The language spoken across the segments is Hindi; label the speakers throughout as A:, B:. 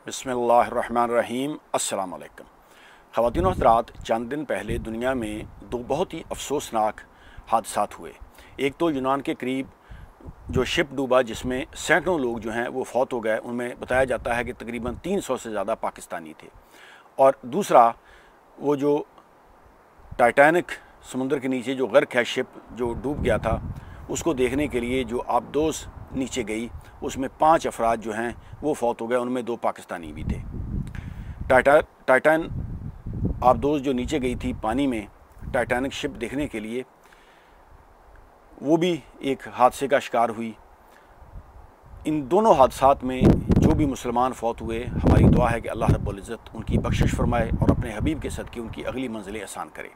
A: बिस्मिल्लाहिर्रहमानिर्रहीम। अस्सलाम वालेकुम। ख़वातीन और हज़रात, चंद दिन पहले दुनिया में दो बहुत ही अफसोसनाक हादसात हुए। एक तो यूनान के करीब जो शिप डूबा जिसमें सैकड़ों लोग जो हैं वो फौत हो गए, उनमें बताया जाता है कि तकरीबन 300 से ज़्यादा पाकिस्तानी थे। और दूसरा वो जो टाइटैनिक समुद्र के नीचे जो गर्क है, शिप जो डूब गया था, उसको देखने के लिए जो आबदोज़ नीचे गई उसमें 5 अफराद जो हैं वो फौत हो गए, उनमें 2 पाकिस्तानी भी थे। टाइटैन आबदोज़ जो नीचे गई थी पानी में टाइटैनिक शिप देखने के लिए, वो भी एक हादसे का शिकार हुई। इन दोनों हादसात में जो भी मुसलमान फौत हुए, हमारी दुआ है कि अल्लाह रब्बुल इज़्ज़त उनकी बख्शिश फरमाए और अपने हबीब के सदक़े उनकी अगली मंजिलें आसान करे।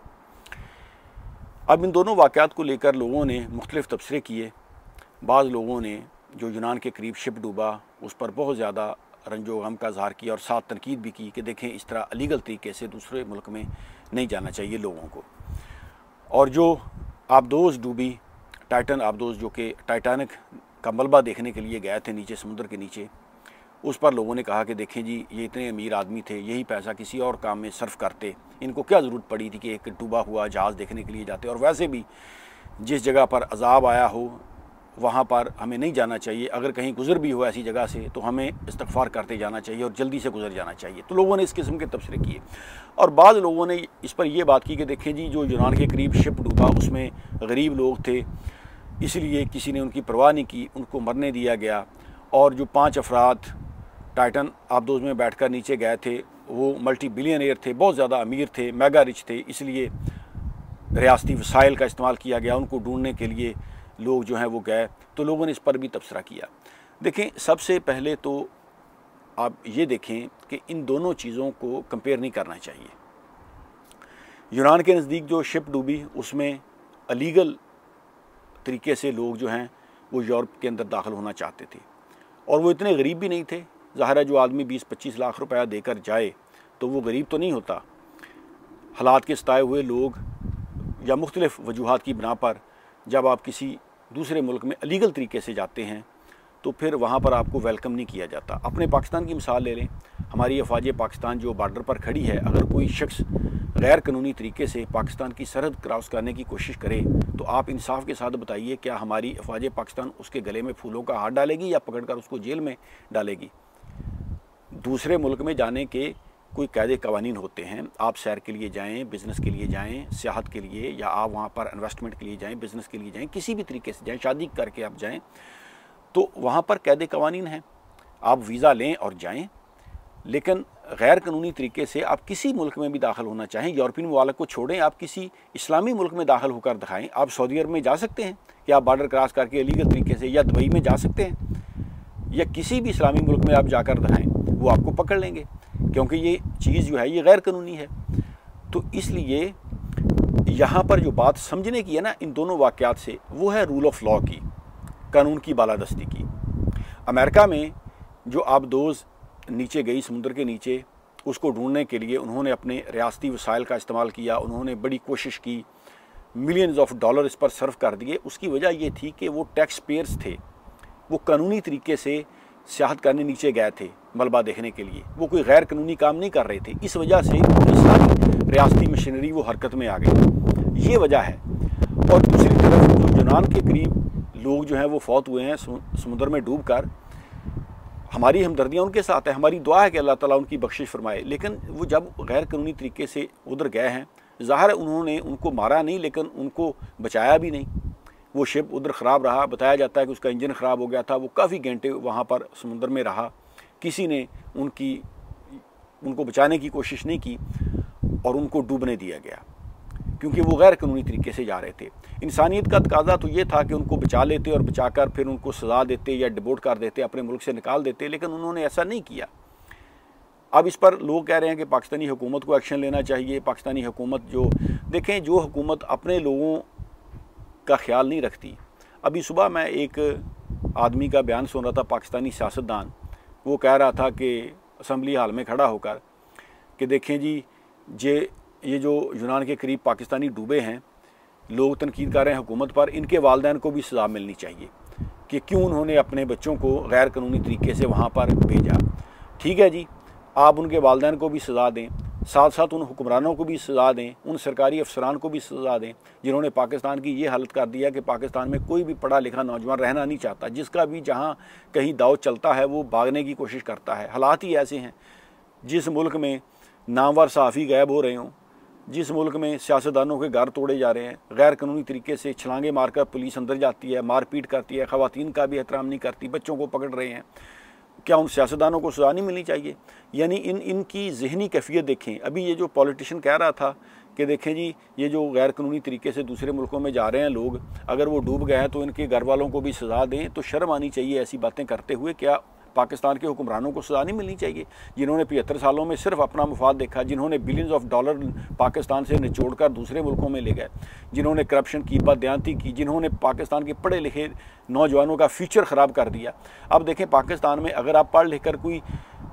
A: अब इन दोनों वाक़यात को लेकर लोगों ने मुख्तलिफ़ तबसरे किए। बाज़ लोगों ने जो यूनान के करीब शिप डूबा उस पर बहुत ज़्यादा रंजो गम का इज़हार किया और साथ तनकीद भी की कि देखें, इस तरह अलीगल तरीके से दूसरे मुल्क में नहीं जाना चाहिए लोगों को। और जो आबदोज़ डूबी, टाइटन आबदोज़, जो कि टाइटैनिक का मलबा देखने के लिए गए थे नीचे समुद्र के नीचे, उस पर लोगों ने कहा कि देखें जी, ये इतने अमीर आदमी थे, यही पैसा किसी और काम में सर्फ करते, इनको क्या ज़रूरत पड़ी थी कि एक डूबा हुआ जहाज़ देखने के लिए जाते। और वैसे भी जिस जगह पर अजाब आया हो वहाँ पर हमें नहीं जाना चाहिए। अगर कहीं गुज़र भी हो ऐसी जगह से तो हमें इस्तग़फ़ार करते जाना चाहिए और जल्दी से गुज़र जाना चाहिए। तो लोगों ने इस किस्म के तबसरे किए और बाद लोगों ने इस पर यह बात की कि देखें जी, जो यूनान के करीब शिप डूबा उसमें गरीब लोग थे, इसलिए किसी ने उनकी परवाह नहीं की, उनको मरने दिया गया। और जो 5 अफराद टाइटन आबदोज़ में बैठकर नीचे गए थे वो मल्टी बिलियनियर थे, बहुत ज़्यादा अमीर थे, मेगा रिच थे, इसलिए रियासती वसाइल का इस्तेमाल किया गया, उनको ढूंढने के लिए लोग जो हैं वो गए। तो लोगों ने इस पर भी तबसरा किया। देखें, सबसे पहले तो आप ये देखें कि इन दोनों चीज़ों को कंपेयर नहीं करना चाहिए। यूनान के नज़दीक जो शिप डूबी उसमें अलीगल तरीके से लोग जो हैं वो यूरोप के अंदर दाखिल होना चाहते थे और वो इतने गरीब भी नहीं थे। ज़ाहिर है, जो आदमी 20-25 लाख रुपया देकर जाए तो वो गरीब तो नहीं होता। हालात के सताए हुए लोग या मुख्तलिफ़ वजूहात की बिना पर जब आप किसी दूसरे मुल्क में अलीगल तरीके से जाते हैं तो फिर वहाँ पर आपको वेलकम नहीं किया जाता। अपने पाकिस्तान की मिसाल ले लें। हमारी अफवाज पाकिस्तान जो बॉर्डर पर खड़ी है, अगर कोई शख्स गैर कानूनी तरीके से पाकिस्तान की सरहद क्रॉस करने की कोशिश करे तो आप इंसाफ के साथ बताइए, क्या हमारी अफवाज पाकिस्तान उसके गले में फूलों का हार डालेगी या पकड़कर उसको जेल में डालेगी? दूसरे मुल्क में जाने के कोई कायदे कवानीन होते हैं। आप सैर के लिए जाएं, बिज़नेस के लिए जाएं, सियाहत के लिए, या आप वहाँ पर इन्वेस्टमेंट के लिए जाएं, बिज़नेस के लिए जाएं, किसी भी तरीके से जाएं, शादी करके आप जाएं, तो वहाँ पर कायदे कवानीन हैं। आप वीज़ा लें और जाएं, लेकिन गैर कानूनी तरीके से आप किसी मुल्क में भी दाखिल होना चाहें, यूरोपियन ममालिक को छोड़ें, आप किसी इस्लामी मुल्क में दाखिल होकर दिखाएं। आप सऊदी अरब में जा सकते हैं कि आप बॉर्डर क्रॉस करके इलीगल तरीके से, या दुबई में जा सकते हैं, या किसी भी इस्लामी मुल्क में आप जाकर दिखाएं, वो आपको पकड़ लेंगे, क्योंकि ये चीज़ जो है ये गैर कानूनी है। तो इसलिए यहाँ पर जो बात समझने की है ना इन दोनों वाक़यात से, वो है रूल ऑफ लॉ की, कानून की बालादस्ती की। अमेरिका में जो आबदोज़ नीचे गई समुद्र के नीचे, उसको ढूंढने के लिए उन्होंने अपने रियासती वसाइल का इस्तेमाल किया, उन्होंने बड़ी कोशिश की, मिलियंस ऑफ डॉलर इस पर सर्फ कर दिए। उसकी वजह ये थी कि वो टैक्स पेयर्स थे, वो कानूनी तरीके से सियाहत करने नीचे गए थे मलबा देखने के लिए, वो कोई गैर कानूनी काम नहीं कर रहे थे। इस वजह से सारी रियासती मशीनरी वो हरकत में आ गई, ये वजह है। और दूसरी तरफ जो यूनान के करीब लोग जो हैं वो फौत हुए हैं समुद्र में डूब कर, हमारी हमदर्दियाँ उनके साथ है, हमारी दुआ है कि अल्लाह ताला उनकी बख्शिश फरमाए। लेकिन वो जब गैर कानूनी तरीके से उधर गए हैं, ज़ाहिर उन्होंने उनको मारा नहीं लेकिन उनको बचाया भी नहीं। वो शिप उधर ख़राब रहा, बताया जाता है कि उसका इंजन ख़राब हो गया था, वो काफ़ी घंटे वहाँ पर समुद्र में रहा, किसी ने उनको बचाने की कोशिश नहीं की और उनको डूबने दिया गया, क्योंकि वो गैर कानूनी तरीके से जा रहे थे। इंसानियत का तकाज़ा तो ये था कि उनको बचा लेते और बचाकर फिर उनको सज़ा देते या डिपोर्ट कर देते, अपने मुल्क से निकाल देते, लेकिन उन्होंने ऐसा नहीं किया। अब इस पर लोग कह रहे हैं कि पाकिस्तानी हुकूमत को एक्शन लेना चाहिए। पाकिस्तानी हुकूमत जो देखें, जो हुकूमत अपने लोगों का ख्याल नहीं रखती। अभी सुबह मैं एक आदमी का बयान सुन रहा था, पाकिस्तानी सियासतदान, वो कह रहा था कि असम्बली हाल में खड़ा होकर कि देखें जी, ये जो यूनान के करीब पाकिस्तानी डूबे हैं, लोग तनकीद कर रहे हैं हुकूमत पर, इनके वालिदैन को भी सज़ा मिलनी चाहिए कि क्यों उन्होंने अपने बच्चों को गैर कानूनी तरीके से वहाँ पर भेजा। ठीक है जी, आप उनके वालिदैन को भी सज़ा दें, साथ साथ उन हुक्मरानों को भी सज़ा दें, उन सरकारी अफसरान को भी सज़ा दें जिन्होंने पाकिस्तान की ये हालत कर दिया कि पाकिस्तान में कोई भी पढ़ा लिखा नौजवान रहना नहीं चाहता। जिसका भी जहाँ कहीं दाव चलता है वो भागने की कोशिश करता है। हालात ही ऐसे हैं। जिस मुल्क में नामवर सहाफ़ी गायब हो रहे हों, जिस मुल्क में सियासतदानों के घर तोड़े जा रहे हैं, गैर कानूनी तरीके से छलांगे मारकर पुलिस अंदर जाती है, मारपीट करती है, ख़वातीन का भी एहतराम नहीं करती, बच्चों को पकड़ रहे हैं, क्या उन सियासतदानों को सज़ा नहीं मिलनी चाहिए? यानी इनकी ज़हनी कैफियत देखें। अभी ये जो पॉलिटिशियन कह रहा था कि देखें जी, ये जो गैर कानूनी तरीके से दूसरे मुल्कों में जा रहे हैं लोग, अगर वो डूब गए हैं तो इनके घर वालों को भी सज़ा दें, तो शर्म आनी चाहिए ऐसी बातें करते हुए। क्या पाकिस्तान के हुक्मरानों को सज़ा नहीं मिलनी चाहिए जिन्होंने 75 सालों में सिर्फ अपना मुफाद देखा, जिन्होंने बिलियंस ऑफ डॉलर पाकिस्तान से निचोड़कर दूसरे मुल्कों में ले गए, जिन्होंने करप्शन की, बदयांती की, जिन्होंने पाकिस्तान के पढ़े लिखे नौजवानों का फ्यूचर ख़राब कर दिया। अब देखें, पाकिस्तान में अगर आप पढ़ लिख कर कोई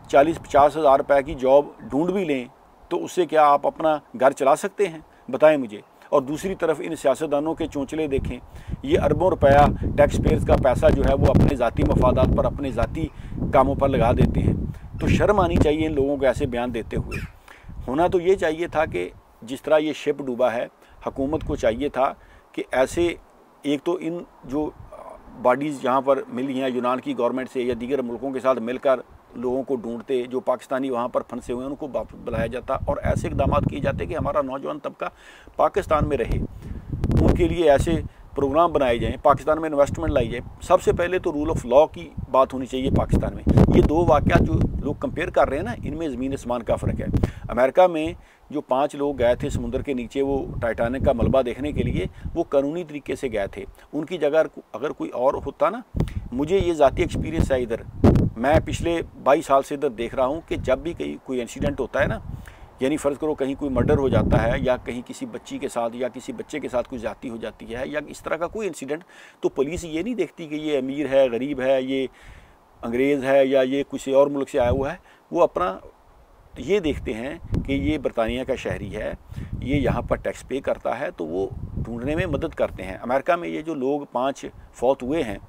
A: 40-50 हज़ार रुपये की जॉब ढूंढ भी लें तो उससे क्या आप अपना घर चला सकते हैं? बताएं मुझे। और दूसरी तरफ इन सियासतदानों के चोंचले देखें, ये अरबों रुपया टैक्स पेयर्स का पैसा जो है वो अपने ज़ाती मफादात पर, अपने ज़ाती कामों पर लगा देते हैं। तो शर्म आनी चाहिए इन लोगों को ऐसे बयान देते हुए। होना तो ये चाहिए था कि जिस तरह ये शिप डूबा है, हुकूमत को चाहिए था कि ऐसे, एक तो इन जो बॉडीज़ यहाँ पर मिली हैं यूनान की गवर्नमेंट से या दीगर मुल्कों के साथ मिलकर लोगों को ढूंढते, जो पाकिस्तानी वहाँ पर फंसे हुए हैं उनको वापस बुलाया जाता और ऐसे इक़दाम किए जाते कि हमारा नौजवान तबका पाकिस्तान में रहे। उनके लिए ऐसे प्रोग्राम बनाए जाएँ, पाकिस्तान में इन्वेस्टमेंट लाई जाए। सबसे पहले तो रूल ऑफ लॉ की बात होनी चाहिए पाकिस्तान में। ये दो वाक़यात जो लोग कंपेयर कर रहे हैं ना, इनमें ज़मीन आसमान का फ़र्क है। अमेरिका में जो 5 लोग गए थे समुद्र के नीचे वो टाइटैनिक का मलबा देखने के लिए, वो कानूनी तरीके से गए थे। उनकी जगह अगर कोई और होता ना, मुझे ये ज़ाती एक्सपीरियंस है इधर, मैं पिछले 22 साल से इधर देख रहा हूँ कि जब भी कोई इंसिडेंट होता है ना, यानी फ़र्ज़ करो कहीं कोई मर्डर हो जाता है या कहीं किसी बच्ची के साथ या किसी बच्चे के साथ कोई ज़्यादती हो जाती है या इस तरह का कोई इंसिडेंट, तो पुलिस ये नहीं देखती कि ये अमीर है, गरीब है, ये अंग्रेज़ है या ये किसी और मुल्क से आया हुआ है। वो अपना ये देखते हैं कि ये बरतानिया का शहरी है, ये यहाँ पर टैक्स पे करता है, तो वो ढूंढने में मदद करते हैं। अमेरिका में ये जो लोग 5 फौत हुए हैं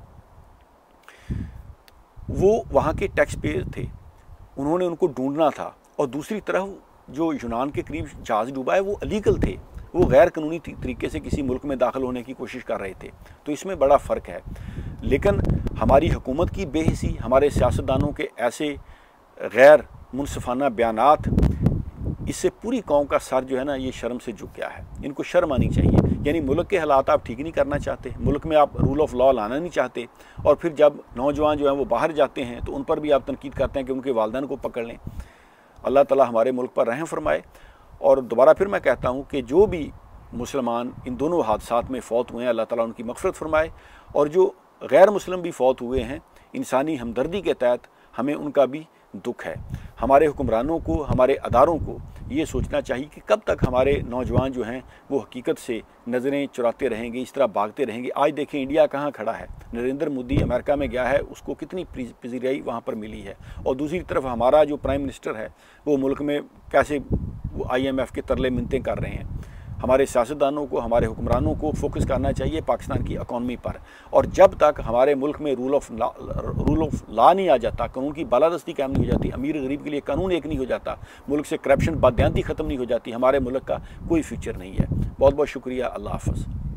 A: वो वहाँ के टैक्स पेयर थे, उन्होंने उनको ढूंढना था। और दूसरी तरफ जो यूनान के करीब जहाज़ डूबा है वो अलीगल थे, वो गैर कानूनी तरीके से किसी मुल्क में दाखिल होने की कोशिश कर रहे थे। तो इसमें बड़ा फ़र्क है। लेकिन हमारी हुकूमत की बेहिसी, हमारे सियासतदानों के ऐसे गैर मुनसिफाना बयानात, इससे पूरी कौम का सर जो है ना ये शर्म से झुक गया है। इनको शर्म आनी चाहिए। यानी मुल्क के हालात आप ठीक नहीं करना चाहते, मुल्क में आप रूल ऑफ लॉ लाना नहीं चाहते, और फिर जब नौजवान जो हैं वो बाहर जाते हैं तो उन पर भी आप तनकीद करते हैं कि उनके वालिदैन को पकड़ लें। अल्लाह ताला हमारे मुल्क पर रहम फरमाए। और दोबारा फिर मैं कहता हूँ कि जो भी मुसलमान इन दोनों हादसात में फ़ौत हुए हैं, अल्लाह ताला उनकी मग़फ़िरत फरमाए। और जो गैर मुस्लिम भी फ़ौत हुए हैं, इंसानी हमदर्दी के तहत हमें उनका भी दुख है। हमारे हुक्मरानों को, हमारे अदारों को ये सोचना चाहिए कि कब तक हमारे नौजवान जो हैं वो हकीकत से नज़रें चुराते रहेंगे, इस तरह भागते रहेंगे। आज देखें इंडिया कहाँ खड़ा है, नरेंद्र मोदी अमेरिका में गया है, उसको कितनी पजीराई वहाँ पर मिली है। और दूसरी तरफ हमारा जो प्राइम मिनिस्टर है वो मुल्क में कैसे वो IMF के तरले मिन्नतें कर रहे हैं। हमारे सियासतदानों को, हमारे हुक्मरानों को फोकस करना चाहिए पाकिस्तान की इकॉनमी पर। और जब तक हमारे मुल्क में रूल ऑफ लॉ नहीं आ जाता, कानून की बालादस्ती कायम नहीं हो जाती, अमीर गरीब के लिए कानून एक नहीं हो जाता, मुल्क से करप्शन, बदयांती ख़त्म नहीं हो जाती, हमारे मुल्क का कोई फ्यूचर नहीं है। बहुत बहुत शुक्रिया। अल्लाह हाफ़िज़।